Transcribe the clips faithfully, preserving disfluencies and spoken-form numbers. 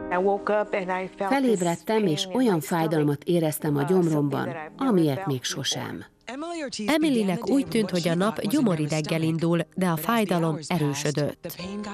Felébredtem, és olyan fájdalmat éreztem a gyomromban, amilyet még sosem. Emilynek úgy tűnt, hogy a nap gyomorideggel indul, de a fájdalom erősödött.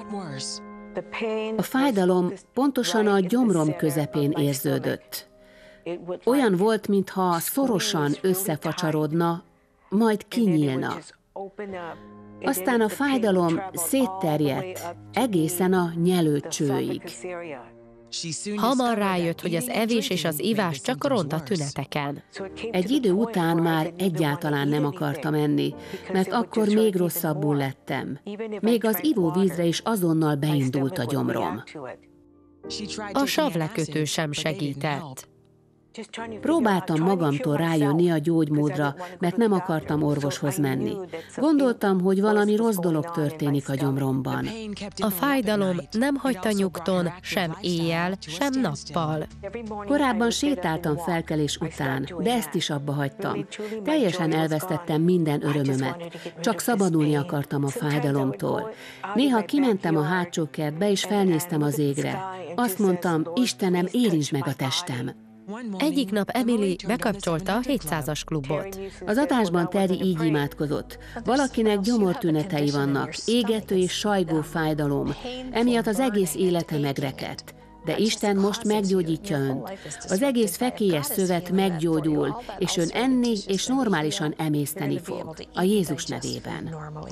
A fájdalom pontosan a gyomrom közepén érződött. Olyan volt, mintha szorosan összefacsarodna, majd kinyílna. Aztán a fájdalom szétterjedt egészen a nyelőcsőig. Hamar rájött, hogy az evés és az ivás csak ront a tüneteken. Egy idő után már egyáltalán nem akartam enni, mert akkor még rosszabbul lettem. Még az ivóvízre is azonnal beindult a gyomrom. A savlekötő sem segített. Próbáltam magamtól rájönni a gyógymódra, mert nem akartam orvoshoz menni. Gondoltam, hogy valami rossz dolog történik a gyomromban. A fájdalom nem hagyta nyugton sem éjjel, sem nappal. Korábban sétáltam felkelés után, de ezt is abba hagytam. Teljesen elvesztettem minden örömömet. Csak szabadulni akartam a fájdalomtól. Néha kimentem a hátsó kertbe, és felnéztem az égre. Azt mondtam, Istenem, érintsd meg a testem. Egyik nap Emily bekapcsolta a hétszázas klubot. Az adásban Terry így imádkozott. Valakinek gyomortünetei vannak, égető és sajgó fájdalom, emiatt az egész élete megrekedt. De Isten most meggyógyítja önt. Az egész fekélyes szövet meggyógyul, és ön enni és normálisan emészteni fog. A Jézus nevében.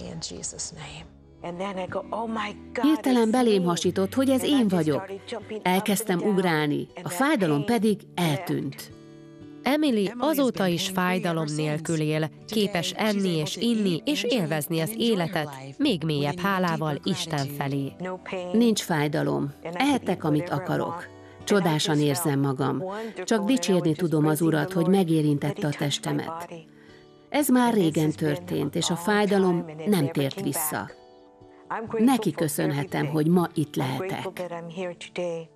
Hirtelen belém hasított, hogy ez én vagyok. Elkezdtem ugrálni, a fájdalom pedig eltűnt. Emily azóta is fájdalom nélkül él, képes enni és inni és élvezni az életet, még mélyebb hálával Isten felé. Nincs fájdalom, ehetek, amit akarok. Csodásan érzem magam, csak dicsérni tudom az Urat, hogy megérintette a testemet. Ez már régen történt, és a fájdalom nem tért vissza. Neki köszönhetem, hogy ma itt lehetek.